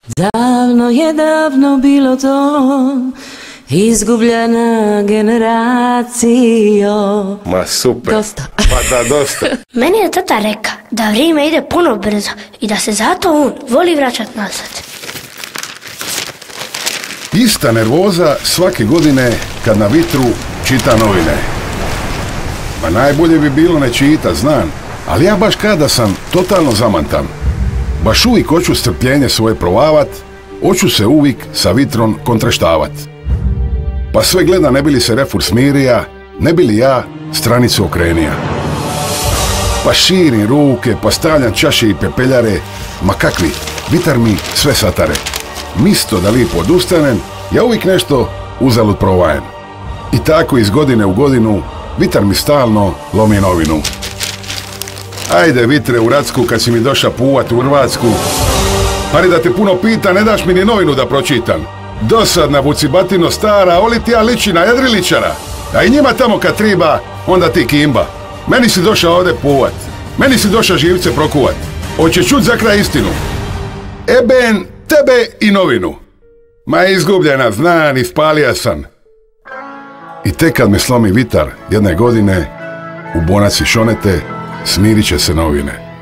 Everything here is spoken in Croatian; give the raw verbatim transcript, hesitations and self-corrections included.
Davno je davno bilo to, izgubljena generacijo. Ma super. Dosta. Pa da, dosta. Meni je tata reka da vrijeme ide puno brzo i da se zato on voli vraćat nazad. Ista nervoza svake godine kad na vitru čita novine. Ma najbolje bi bilo ne čita, znam, ali ja baš kada sam totalno zamantan. Baš uvijek hoću strpljenje svoje provavat, hoću se uvijek sa vitrom kontreštavat. Pa sve gleda ne bi li se refur smirija, ne bi li ja stranicu okrenija. Pa širim ruke, pa stavljam čaše i pepeljare, ma kakvi, vitar mi sve satare. Misto da lipo odustanem, ja uvijek nešto uzalud provajem. I tako iz godine u godinu, vitar mi stalno lomi novinu. Ajde vitre u Racku kad si mi došao puvat u Hrvatsku. Ali da te puno pita, ne daš mi ni novinu da pročitam. Dosadna vucibatino stara, oli ti ja liči na Jedriličara. A i njima tamo kad triba, onda ti kimba. Meni si došao ovdje puvat. Meni si došao živce prokuvat. Hoće čut za kraj istinu. Eben tebe i novinu. Ma izgubljena, znan, ispalija sam. I tek kad me slomi vitar jedne godine, u bonaci šonete, smirit će se novine.